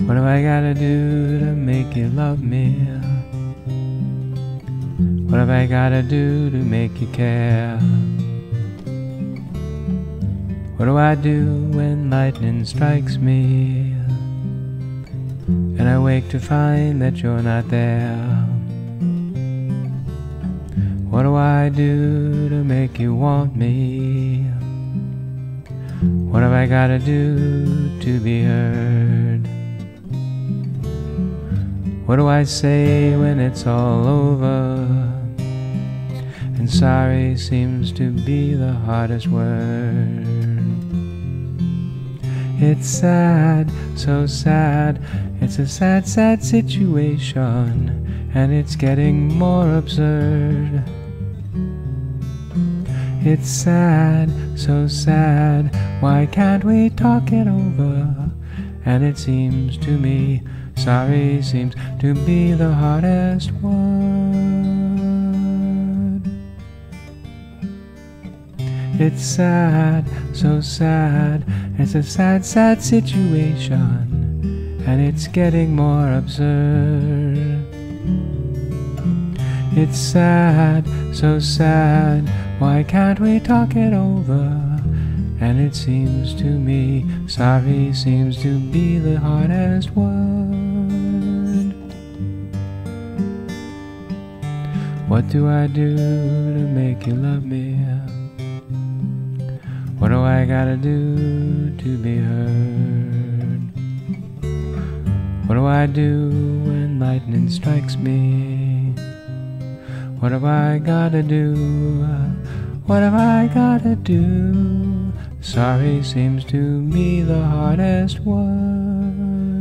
What have I gotta do to make you love me? What have I gotta do to make you care? What do I do when lightning strikes me and I wake to find that you're not there? What do I do to make you want me? What have I gotta do to be heard? What do I say when it's all over and sorry seems to be the hardest word? It's sad, so sad, it's a sad, sad situation, and it's getting more absurd. It's sad, so sad, why can't we talk it over? And it seems to me, sorry seems to be the hardest word. It's sad, so sad, it's a sad, sad situation, and it's getting more absurd. It's sad, so sad, why can't we talk it over? And it seems to me, sorry seems to be the hardest word. What do I do to make you love me? What do I gotta do to be heard? What do I do when lightning strikes me? What have I gotta do? What have I gotta do? Sorry seems to me the hardest word.